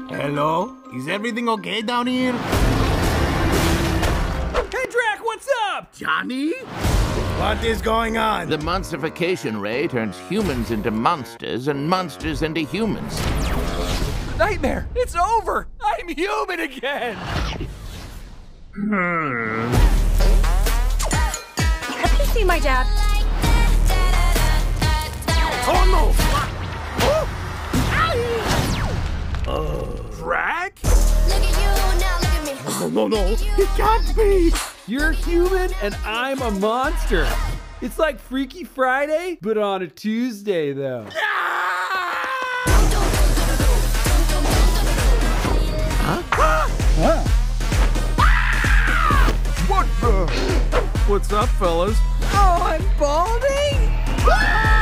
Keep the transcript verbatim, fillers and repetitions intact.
Hello? Is everything okay down here? Hey, Drac, what's up? Johnny? What is going on? The monstification ray turns humans into monsters and monsters into humans. Nightmare, it's over. I'm human again. Hmm. Let me see my dad. Oh no! Uh, Drac? Look at you, now look at me. No, no, no. It can't be. You're human and I'm a monster. It's like Freaky Friday, but on a Tuesday, though. Huh? What the? What's up, fellas? Oh, I'm balding?